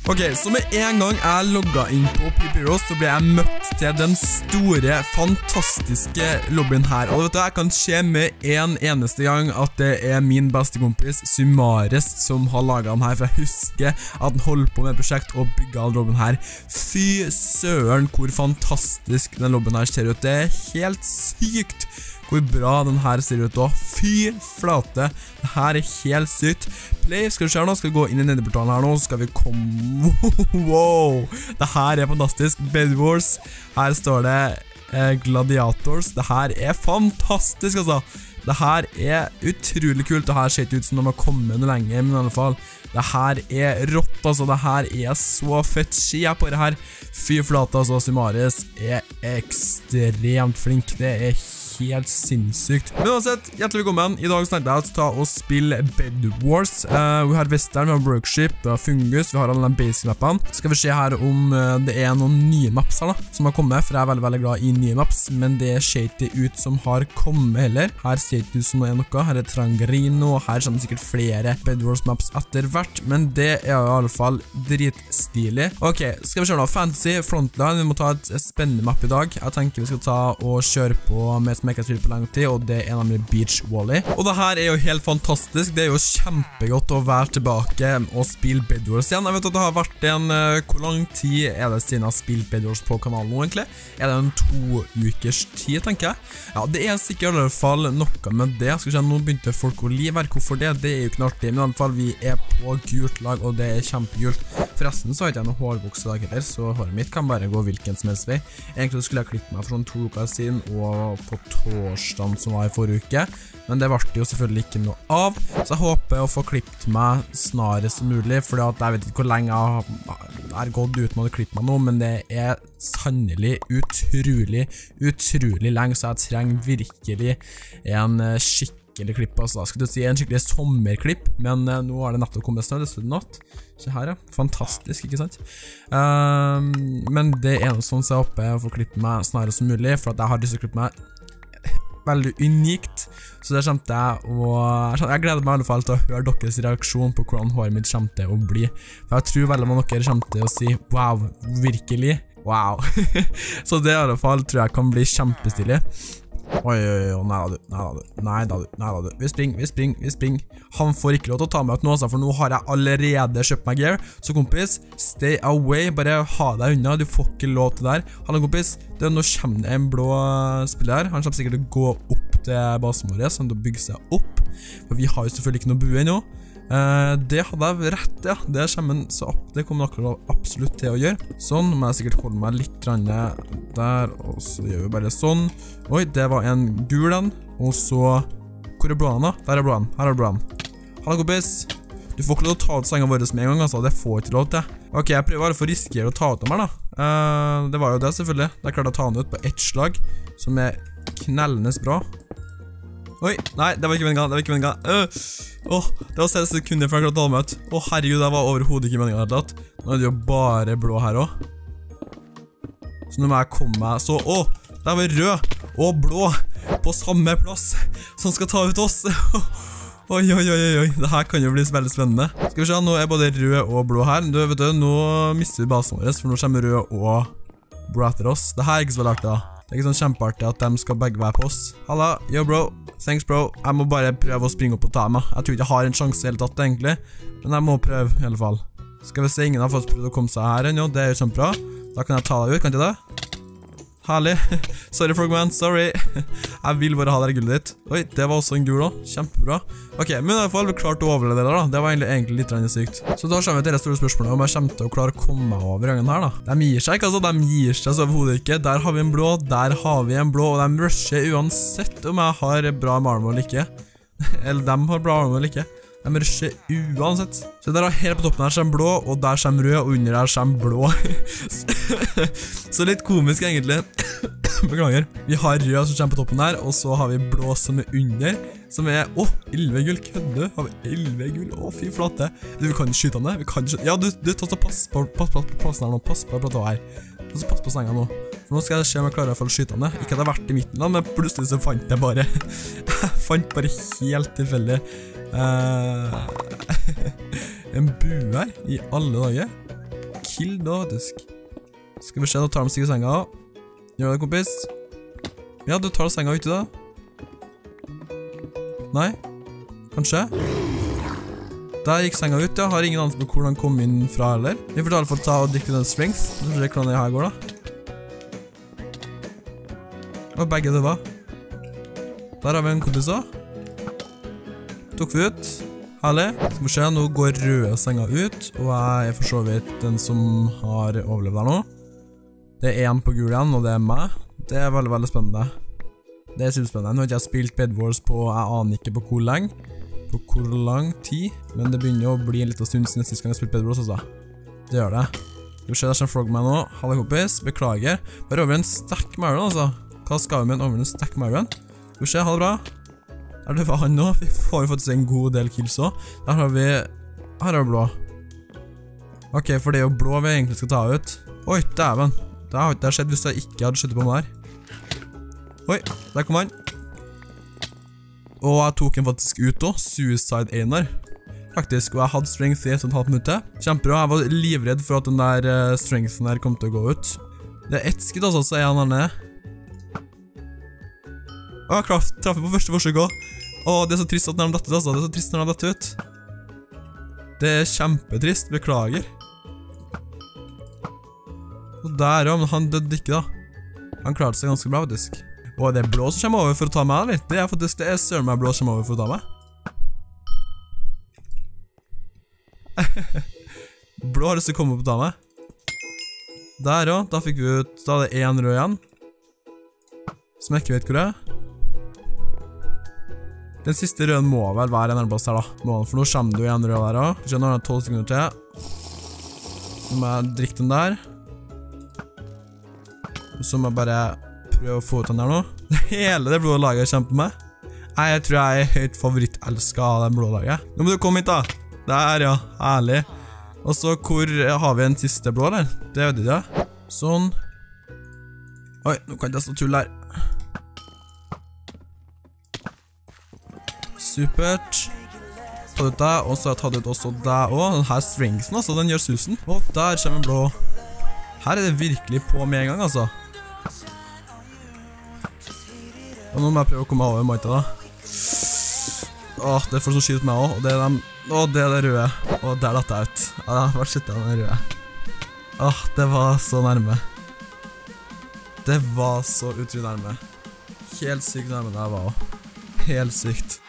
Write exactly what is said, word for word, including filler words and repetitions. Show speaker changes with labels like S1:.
S1: Ok, så med en gang jeg logget inn på PvPheroes, så ble jeg møtt til den store, fantastiske lobbyen her. Og vet du, jeg kan se med en eneste gang at det er min beste kompis, Sumares, som har laget den her. For jeg husker at han holdt på med et prosjekt og bygget all lobbyen her. Fy søren, hvor fantastisk den lobbyen her ser ut. Det er helt sykt hvor bra den her ser ut da. Fy flate, det her er helt sykt. Play, skal du se her nå, skal vi gå inn i nederportalen her nå, så skal vi komme, wow, det her er fantastisk. Bed Wars, her står det eh, Gladiators, det her er fantastisk altså. Det her er utrolig kult, det her ser ikke ut som de har kommet noe lenger, men i alle fall, det her er rått altså, det her er så fett. Se på det her, fy flate altså, Sumares er ekstremt flink, det er helt sinnssykt. Men uansett, hjertelig velkommen. I dag snakket jeg å ta og spille Bed Wars. Uh, vi har Western, vi har Workship, vi har Fungus, vi har alle de basic mappene. Skal vi se her om uh, det er noen nye maps her da, som har kommet, for jeg er veldig, veldig glad i nye maps, men det ser ikke ut som har kommet heller. Her ser det ut som det er noe. Her er Trangarino, og her kommer sikkert flere Bed Wars maps etter hvert, men det er i alle fall dritstilig. Ok, skal vi se nå. Fantasy, Frontline, vi må ta et spennende mapp i dag. Jeg tenker vi skal ta og kjøre på med som jeg ikke har spilt på lang tid, og det er nemlig Beach Volley. Og det her er jo helt fantastisk. Det er jo kjempegodt å være tilbake og spille Bed Wars igjen. Jeg vet at det har vært en, uh, hvor lang tid er det siden jeg har spilt Bed Wars på kanalen nå egentlig? Er det en to ukers tid, tenker jeg? Ja, det er sikkert i alle fall noe med det. Skal vi se, nå begynte folk å li her. Hvorfor det? Det er jo ikke noe artig, men i alle fall vi er på gult lag, og det er kjempegult. Forresten så har ikke jeg noen hårvoks i dag heller, så håret mitt kan bare gå hvilken som helst vei. Egentlig skulle jeg klippe meg for sånn to uker siden, og på torsdagen som var i forrige uke, men det ble jo selvfølgelig ikke noe av, så jeg håper å få klippet meg snarest som mulig, for jeg vet ikke hvor lenge jeg har gått uten å klippe meg nå, men det er sannelig utrolig, utrolig lenge, så jeg trenger virkelig en skikkelig klipp, altså da skal du si en skikkelig sommerklipp, men uh, nå har det nettopp kommet snø, det stod natt. Se her ja, fantastisk, ikke sant? Um, men det er noe sånn så jeg håper å få klippet meg snarest som mulig, for at jeg har lyst til å klippe meg veldig unikt, så det kommer jeg og jeg gleder meg i alle fall til å høre deres reaksjon på hvordan håret mitt kommer til å bli, for jeg tror veldig mange dere kommer til å si wow, virkelig, wow. Så det i alle fall tror jeg kan bli kjempestilig. Oi, oi, oi, nei da du, nei da du, nei da du, nei da du, vi springer, vi springer, vi springer. Han får ikke lov til å ta meg ut nå, for nå har jeg allerede kjøpt meg gear. Så kompis, stay away, bare ha deg unna, du får ikke lov til det her. Hallo kompis, det, nå kommer det en blå spiller her, han kommer sikkert til å gå opp til basen vår, sånn til å bygge seg opp. For vi har jo selvfølgelig ikke noe bue ennå. Uh, det hadde jeg rett, ja, det kommer så opp, det kommer dere absolutt til å gjøre. Sånn, nå må jeg sikkert holde meg litt der, og så gjør vi bare sånn. Oi, det var en gul den, og så, hvor er blåen da? Der er blåen, her er blåen. Hallo kompis, du får ikke lov til å ta ut sengen vår med en gang, altså, det får ikke lov til. Ok, jeg prøver bare for å risikere å ta ut dem her da. Uh, det var jo det selvfølgelig, det er klart å ta den ut på ett slag, som er knellende bra. Oi, nei, det var ikke meningen, det var ikke meningen. Uh, åh, det var seks sekunder før jeg klarte å ta meg ut. Åh, herregud, det var overhodet ikke meningen helt. Nå er det jo bare blå her også. Så nå må jeg komme meg, så, åh, det var rød og blå på samme plass som skal ta ut oss. Oi, oi, oi, oi, det her kan jo bli veldig spennende. Skal vi se, nå er både rød og blå her. Du, vet du, nå mister vi basen vår, for nå kommer rød og blå etter oss. Det her er ikke så veldig artig da. Det er ikke sånn kjempeartig at de skal begge være på oss. Halla, yo bro, thanks bro. Jeg må bare prøve å springe opp og ta meg. Jeg tror ikke jeg har en sjanse helt tatt egentlig, men jeg må prøve i alle fall. Skal vi se, ingen har fått prøvd å komme seg her ennå, det er jo kjempebra. Da kan jeg ta deg ut, kan ikke det? Herlig. Sorry Frogman, sorry. Jeg vil bare ha det gullet ditt. Oi, det var også en gul da, kjempebra. Ok, men i alle fall vi klarte å overleve det da. Det var egentlig, egentlig litt sykt. Så da kommer vi til det store spørsmålet om jeg kommer til å klare å komme meg over gangen her da. De gir seg ikke, altså, de gir seg så overhodet ikke. Der har vi en blå, der har vi en blå, og de rusher uansett om jeg har bra armor eller ikke. Eller de har bra armor eller ikke. De rusher uansett. Så der har helt på toppen her kommer blå, og der kommer rød, og under her kommer blå. Så litt komisk egentlig. Beklager. Vi har rød som kommer på toppen her, og så har vi blå som er under, som er, åh, elleve gull, kødde, har vi elleve gull, åh, fy flate. Du, vi kan ikke skyte han det, vi kan ikke skyte, ja, du, du, ta så pass på, pass på, på plassen her nå, pass på platået her. Ta så pass på senga nå, for nå skal jeg se om jeg klarer å skyte han det. Ikke at det har vært i midten da, men plutselig så fant jeg bare, jeg fant bare helt tilfeldig, uh, en bue her, i alle dager. kill da, faktisk. Skal vi se, da tar de seg i senga. Gjør det, kompis. Ja, du tar senga ute da. Nei? Kanskje? Der gikk senga ut, ja. Har ingen anelse på hvor han kom inn fra, eller? Vi får i hvert fall ta og drikke den strength. Nå får vi se hvordan det her går, da. Og begge det var. Der har vi en kompis også. Tok vi ut. Herlig. Skal vi se, nå går røde senga ut, og jeg er for så vidt den som har overlevd her nå. Det er en på gul igjen, og det er meg. Det er veldig, veldig spennende. Det er superspennende. Nå har ikke jeg spilt Bed Wars på, jeg aner ikke på hvor lenge. På hvor lang tid, men det begynner å bli en liten stund siden sist gang jeg spilte Bed Wars også. Det gjør det. Skal vi se, der som Frogman nå. Hallo kompis, beklager. Bare over en stack Marion, altså. Hva skal vi med en over en stack Marion? Skal vi se, ha det bra. Er det han nå? Vi får jo faktisk en god del kills også. Der har vi... Her er det blå. Ok, for det er jo blå vi egentlig skal ta ut. Oi, dæven. Det har ikke skjedd hvis jeg ikke hadde skjøttet på meg der. Oi, der kom han. Og jeg tok han faktisk ut også. Suicide Einar. Faktisk, og jeg hadde strength i ett og et halvt minutt. Kjempebra, jeg var livredd for at den der uh, strengthen der kom til å gå ut. Det er ett skudd også, så er han her nede. Åh, kraft, traff på første forsøk også. Åh, det er så trist at når de dette ut, altså. Det er så trist når de dette ut. Det er kjempetrist, beklager. Og der, ja, men han døde ikke da. Han klarte seg ganske bra, faktisk. Åh, det er blå som kommer over for å ta meg, eller? Det er faktisk, det er søren meg blå som kommer over for å ta meg. Blå har lyst til å komme opp og ta meg. Der, ja, da fikk vi ut, da er det en rød igjen. Som jeg ikke vet hvor det er. Den siste røden må vel være en nærmest her da. For nå kommer det jo en rød der også. Så nå har jeg tolv sekunder til. Nå må jeg drikke den der. Og så må jeg bare prøve å få ut den der nå. Hele det blå laget kjemper med. Nei, jeg tror jeg er høyt favorittelsker av det blå laget. Nå må du komme hit da. Der, ja. Herlig. Og så hvor har vi en siste blå der? Det vet jeg, ja. Sånn. Oi, nå kan jeg stå tull her. Supert. Ta ut deg, og så har jeg tatt ut også deg også. Den her strengthen, altså, den gjør susen. Og der kommer en blå. Her er det virkelig på med en gang, altså. Og nå må jeg prøve å komme over Maita da. Åh, det er folk som skyter meg også, og det er dem. Åh, det er det røde. Og der datt jeg ut. Ja, hva skytter jeg den røde? Åh, det var så nærme. Det var så utrolig nærme. Helt sykt nærme det jeg var også. Helt sykt.